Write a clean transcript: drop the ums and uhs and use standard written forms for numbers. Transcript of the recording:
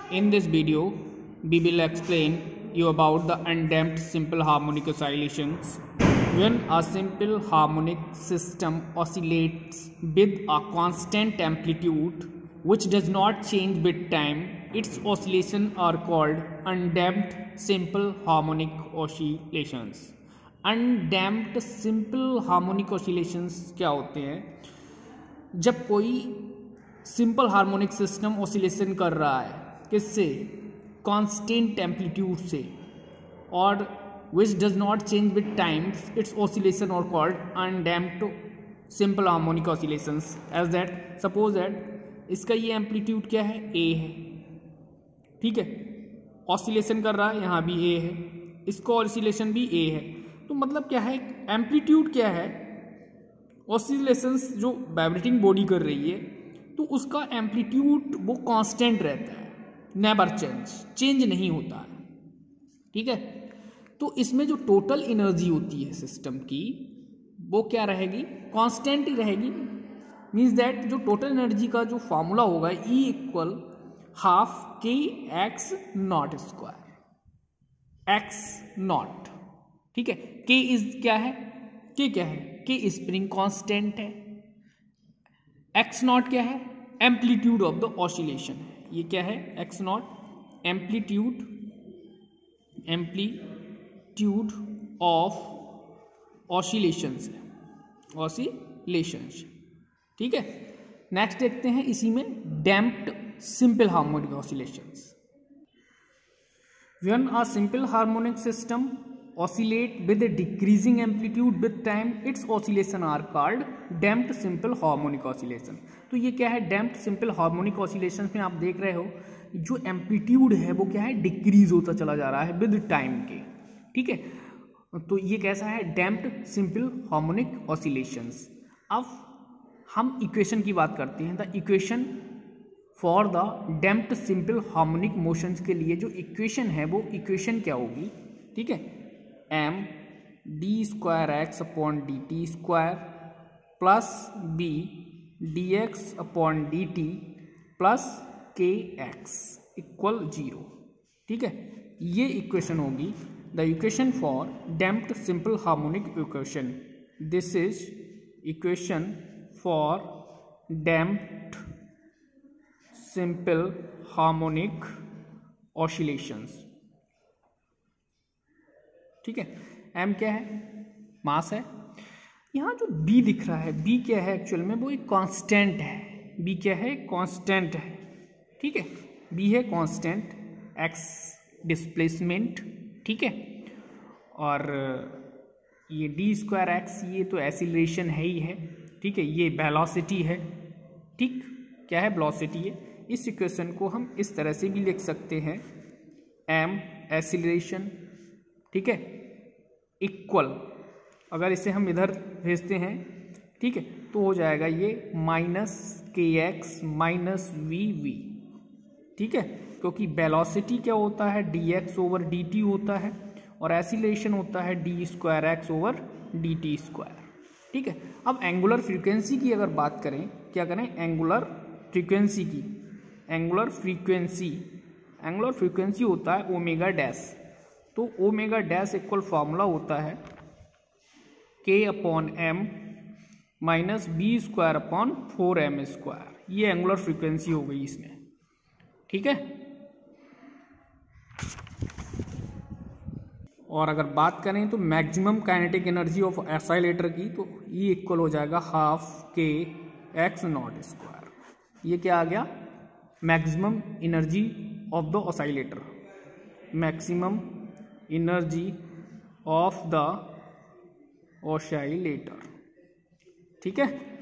In this video, we will explain you about the undamped simple harmonic oscillations. When a simple harmonic system oscillates with a constant amplitude which does not change with time, its oscillations are called undamped simple harmonic oscillations. Undamped simple harmonic oscillations क्या होते हैं? जब कोई simple harmonic system oscillation कर रहा है किससे? Constant amplitude से, और which does not change with time, it's oscillation are called undamped simple harmonic oscillations. As that suppose that इसका ये एम्पलीट्यूड क्या है? ए है. ठीक है, ऑसिलेशन कर रहा है, यहाँ भी ए है, इसका ऑसिलेशन भी ए है. तो मतलब क्या है? एम्पलीट्यूड क्या है? ऑसिलेशंस जो वाइब्रेटिंग बॉडी कर रही है तो उसका एम्पलीट्यूड वो कांस्टेंट रहता है, नेवर चेंज नहीं होता है. ठीक है, तो इसमें जो टोटल एनर्जी होती है सिस्टम की वो क्या रहेगी? कांस्टेंट ही रहेगी. मीन्स दैट जो टोटल एनर्जी का जो फॉर्मूला होगा E equal half k x naught square, x naught. ठीक है, के इज क्या है? के क्या है? के स्प्रिंग कांस्टेंट है. एक्स नॉट क्या है? एम्पलीट्यूड ऑफ द ऑसिलेशन है. ये क्या है? X naught amplitude of oscillations है, ऑसिलेशंस. ठीक है, नेक्स्ट देखते हैं इसी में damped simple harmonic oscillations. When a simple harmonic system oscillate with a decreasing amplitude with time, its oscillation are called damped simple harmonic oscillation. तो ये क्या है? damped simple harmonic oscillation में आप देख रहे हो जो एम्पलीट्यूड है वो क्या है? डिक्रीज होता चला जा रहा है विद टाइम के. ठीक है, तो ये कैसा है? damped simple harmonic oscillations. अब हम इक्वेशन की बात करते हैं. The equation for the damped simple harmonic motions के लिए जो इक्वेशन है वो इक्वेशन क्या होगी? ठीक है, m d square x upon d t square plus b d x upon d t plus k x equal 0. ठीक है, ये इक्वेशन होगी the equation for damped simple harmonic equation. This is equation for damped simple harmonic oscillations. ठीक है, M क्या है? मास है. यहाँ जो बी दिख रहा है, बी क्या है एक्चुअल में? वो एक कांस्टेंट है. बी क्या है? कांस्टेंट है. ठीक है, बी है कांस्टेंट, एक्स डिस्प्लेसमेंट. ठीक है, और ये डी स्क्वायर एक्स ये तो एक्सीलरेशन है ही है. ठीक है, ये वेलोसिटी है. ठीक, क्या है? वेलोसिटी है. इस इक्वेशन को हम इस तरह से भी लिख सकते हैं, एम एक्सीलरेशन. ठीक है, इक्वल, अगर इसे हम इधर भेजते हैं, ठीक है, तो हो जाएगा ये माइनस के एक्स माइनस वी वी. ठीक है, क्योंकि वेलोसिटी क्या होता है? D x over d t होता है, और एक्सीलरेशन होता है d square x over d t square. ठीक है, अब एंगुलर फ्रीक्वेंसी की अगर बात करें, क्या करें? एंगुलर फ्रीक्वेंसी की. एंगुलर फ्रीक्वेंसी होता है ओमेगा डैश. तो ओमेगा डैश इक्वल फॉर्मूला होता है k upon m minus b square upon 4m square. ये एंगुलर फ्रीक्वेंसी हो गई इसमें. ठीक है, और अगर बात करें तो maximum kinetic energy of oscillator की, तो ये इक्वल हो जाएगा half k x naught square. ये क्या आ गया? Maximum energy of the oscillator, maximum energy of the oscillator. ठीक है,